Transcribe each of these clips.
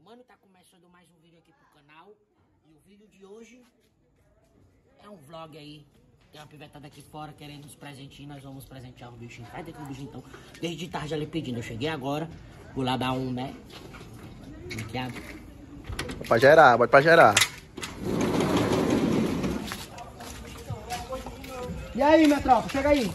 Mano, tá começando mais um vídeo aqui pro canal. E o vídeo de hoje é um vlog aí. Tem uma pivetada aqui fora querendo uns presentinhos. Nós vamos presentear o bichinho. Cadê que o bichinho então? Desde tarde ali pedindo. Eu cheguei agora. Vou lá dar um, né? Brinquedo. Bota pra gerar, bota pra gerar. E aí, minha tropa? Chega aí.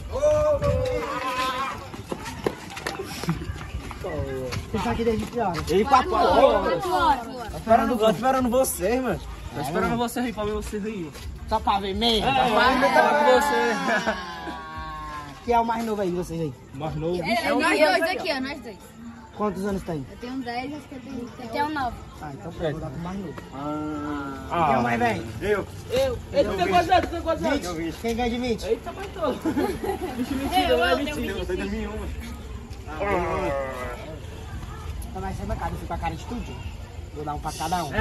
Você tá aqui desde que hora? Ei, 4 horas. Tô esperando vocês, mano. Tô esperando você rir pra ver você rir. Só pra ver mesmo? você. Quem é o mais novo aí de vocês aí? Mais novo. Nós dois aqui, ó, nós dois. Quantos anos tem? Eu tenho 10, acho que eu tenho 9. Ah, então pronto, vou dar pro mais novo. Quem é o mais velho? Eu. Ei, tu tem quantos anos? Tu tem quantos anos? 20. Quem ganha de 20? Eita, mas tô. Bicho, mentira, não é mentira. Eu tenho 2001. Então vai ser bancada, eu fico com a cara de tudo. Vou dar um pra cada um.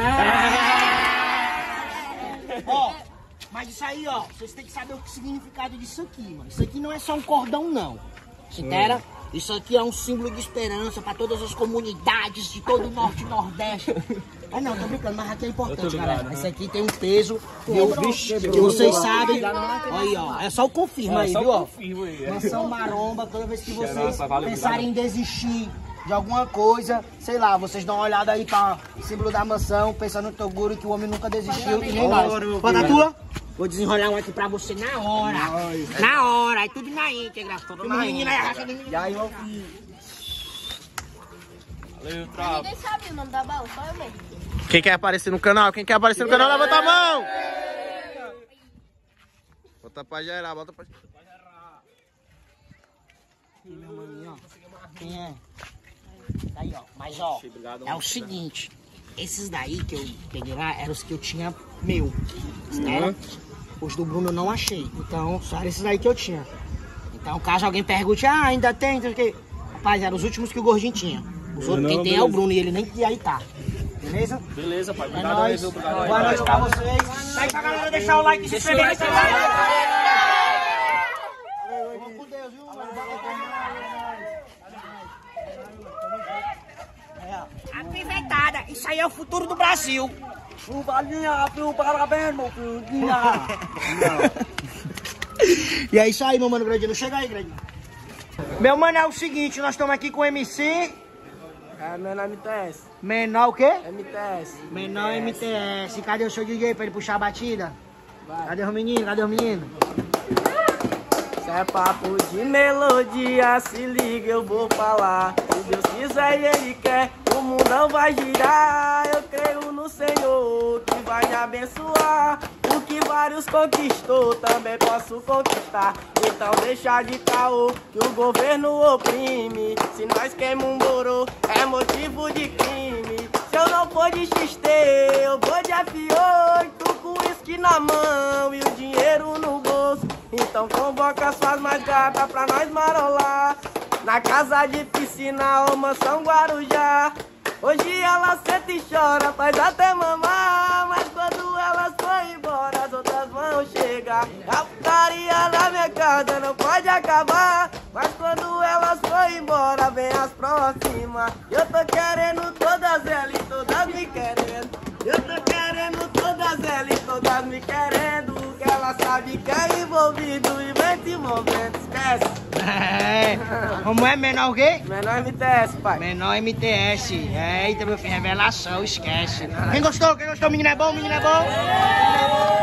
Ó, mas isso aí, ó, vocês têm que saber o significado disso aqui, mano. Isso aqui não é só um cordão, não. Entendeu? Isso aqui é um símbolo de esperança pra todas as comunidades de todo o Norte e Nordeste. Ah, não, tô brincando, mas aqui é importante, galera. Isso aqui tem um peso, que vocês sabem. Aí, ó, é só o confirma aí, viu, ó. Mansão Maromba, toda vez que vocês pensarem em desistir de alguma coisa, sei lá, vocês dão uma olhada aí pra símbolo da mansão, pensando no Toguro que o homem nunca desistiu e nem nós. Bota a tua? Vou desenrolar um aqui pra você na hora. Na hora, aí tudo na íntegra. Tudo na íntegra. E aí, meu filho? Valeu, tropa. Ninguém sabe o nome da baú, só eu mesmo. Quem quer aparecer no canal? Quem quer aparecer no canal, levanta a mão! Bota pra gerar, bota pra gerar. Meu maninho, ó. Quem é? Aí, ó. Mas, ó, é o seguinte. Esses daí que eu peguei lá eram os que eu tinha meu. Né? Os do Bruno eu não achei. Então, só eram esses daí que eu tinha. Então, caso alguém pergunte, ainda tem, não sei o quê. Rapaz, eram os últimos que o Gordinho tinha. Os outros, quem tem é o Bruno e ele nem aí tá. Beleza? Beleza, pai. É nóis. Boa noite pra vocês. Sai pra galera deixar o like e se inscrever nesse canal. Vamos com Deus, viu? Apimentada, isso aí é o futuro do Brasil. Balinha, parabéns, meu filho. E é isso aí, meu mano Grandinho. Chega aí, Grandinho. Meu mano, é o seguinte, nós estamos aqui com o MC. Menor MTS. Menor o quê? MTS. Menor MTS. Cadê o seu DJ pra ele puxar a batida? Vai. Cadê os meninos? Cadê os meninos? Se é papo de melodia, se liga, eu vou falar. Se Deus quiser e Ele quer, o mundão vai girar. Eu creio no Senhor que vai me abençoar. O que vários conquistou, também posso conquistar. Então deixa de caô, que o governo oprime. Se nós queimamos um borô, é motivo de crime. Se eu não for de XT, eu vou de F8, com uísque na mão e o dinheiro no bolso. Então convoca suas mais gatas pra nós marolar. Na casa de piscina ou mansão Guarujá. Hoje ela senta e chora, faz até mamar. Mas quando elas for embora, as outras vão chegar. A putaria na minha casa não pode acabar. Mas quando elas for embora, vem as próximas. Eu tô querendo todas elas e todas me querendo. Eu tô querendo todas elas e todas me querendo. Que ela sabe que é envolvido e vem se movendo, esquece. Como é? Menor o quê? Menor MTS, pai. Menor MTS. Eita, meu filho, revelação, esquece. Quem gostou? Quem gostou? Menino é bom? Menino é bom?